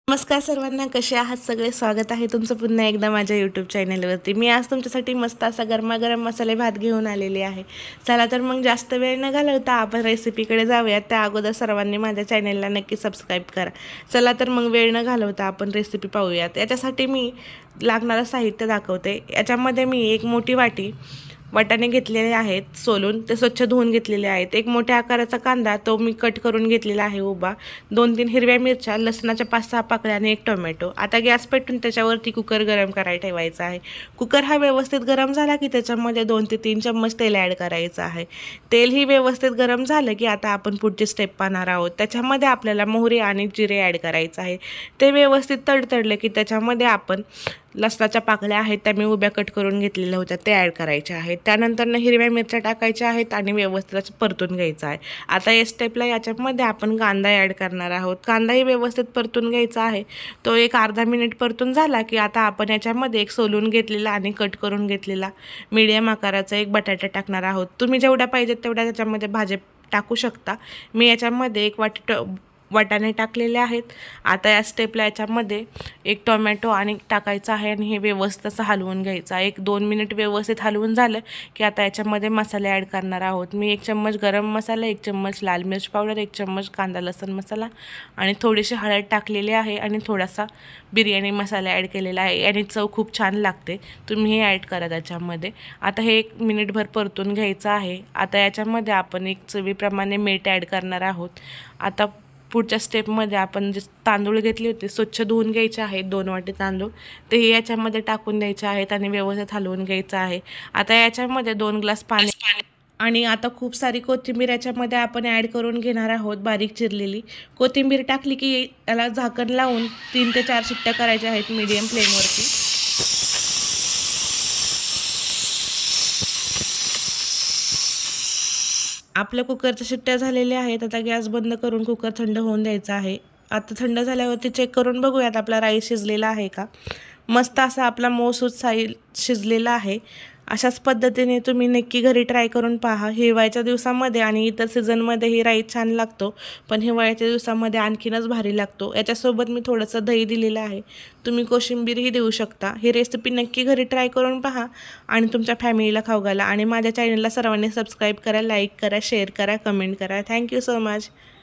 नमस्कार सर्वांना, कसे आहात सगळे? स्वागत आहे तुमचं पुन्हा एकदा माझ्या यूट्यूब चॅनलवरती। मी आज तुमच्यासाठी मस्त असा गरमागरम मसाले भात घेऊन आलेले आहे। चला तर मग जास्त वेळ न घालवता आपण रेसिपीकडे जाऊयात। त्या अगोदर सर्वांनी माझ्या चॅनलला नक्की सबस्क्राईब करा। चला तर मग वेळ न घालवता आपण रेसिपी पाहूयात। याच्यासाठी मी लागणारं साहित्य दाखवते। याच्यामध्ये मी एक मोठी वाटी वाटाणे घेतलेले आहेत, सोलून ते स्वच्छ धुवून घेतलेले आहेत। एक मोठ्या आकाराचा कांदा तो मी कट करून घेतलेला आहे उभा, 2-3 हिरव्या मिरच्या, लसणाच्या 5-6 पाकळ्या आणि एक टोमॅटो। आता गॅस पेटवून त्याच्यावरती कुकर गरम करायला ठेवायचा आहे। कुकर हा व्यवस्थित गरम झाला की त्याच्यामध्ये 2 ते 3 चम्मच तेल ॲड करायचं आहे। तेल ही व्यवस्थित गरम झालं की आता आपण पुढची स्टेप पाहणार आहोत। त्याच्यामध्ये आपल्याला मोहरी आणि जिरे ॲड करायचं आहे। ते व्यवस्थित तडतडले की त्याच्यामध्ये आपण लसणाच्या पाकळ्या आहेत त्या मी उभ्या कट करून घेतलेल्या होत्या ते ॲड करायच्या आहेत। त्यानंतर हिरव्या मिरच्या टाकायच्या आहेत आणि व्यवस्थित परतून घ्यायचं आहे। आता या स्टेपला याच्यामध्ये आपण कांदा ॲड करणार आहोत। कांदाही व्यवस्थित परतून घ्यायचा आहे। तो एक अर्धा मिनिट परतून झाला की आता आपण याच्यामध्ये एक सोलून घेतलेला आणि कट करून घेतलेला मीडियम आकाराचा एक बटाटा टाकणार आहोत। तुम्ही जेवढ्या पाहिजेत तेवढ्या त्याच्यामध्ये भाज्या टाकू शकता। मी याच्यामध्ये एक वाटी वाटाणे टाकलेले आहेत। आता या स्टेपला याच्यामध्ये एक टोमॅटो आणि टाकायचा आहे आणि हे व्यवस्थित असं हलवून घ्यायचं आहे। 1-2 मिनिट व्यवस्थित हलवून झालं की आता याच्यामध्ये मसाले ॲड करणार आहोत। मी 1 चम्मच गरम मसाला, 1 चम्मच लाल मिर्च पावडर, 1 चम्मच कांदा लसूण मसाला आणि थोडीशी हळद टाकलेली आहे आणि थोडासा बिर्याणी मसाला ॲड केलेला आहे। याने चव खूप छान लागते, तुम्ही हे ॲड करा त्याच्यामध्ये। आता हे 1 मिनिटभर परतून घ्यायचं आहे। आता याच्यामध्ये आपण एक चवीप्रमाणे मीठ ॲड करणार आहोत। आता पुढच्या स्टेपमध्ये आपण जे तांदूळ घेतले होते स्वच्छ धुवून घ्यायचे आहेत, 2 वाटी तांदूळ, ते याच्यामध्ये टाकून द्यायचे आहेत आणि व्यवस्थित हलवून घ्यायचं आहे। आता याच्यामध्ये 2 ग्लास पाणी आणि आता खूप सारी कोथिंबीर याच्यामध्ये आपण ॲड करून घेणार आहोत, बारीक चिरलेली। कोथिंबीर टाकली की याला झाकण लावून 3 ते 4 शिट्ट्या करायच्या आहेत मीडियम फ्लेमवरती। आपल्या कुकरच्या शिट्ट्या झालेल्या आहेत। आता गॅस बंद करून कुकर थंड होऊन द्यायचा आहे। आता थंड झाल्यावरती चेक करून बघूयात आपला राईस शिजलेला आहे का। मस्त असा आपला मऊसूत शिजलेला आहे। अशाच पद्धतीने तुम्ही नक्की घरी ट्राय करून पहा। हिवाळ्याच्या दिवसामध्ये आणि इतर सीझनमध्येही राईस छान लागतो, पण हिवाळ्याच्या दिवसामध्ये आणखीनच भारी लागतो। याच्यासोबत मी थोडंसं दही दिलेलं आहे, तुम्ही कोशिंबीरही देऊ शकता। ही रेसिपी नक्की घरी ट्राय करून पहा आणि तुमच्या फॅमिलीला खाऊ घाला आणि माझ्या चॅनलला सर्वांनी सबस्क्राईब करा, लाईक करा, शेअर करा, कमेंट करा। Thank you so much.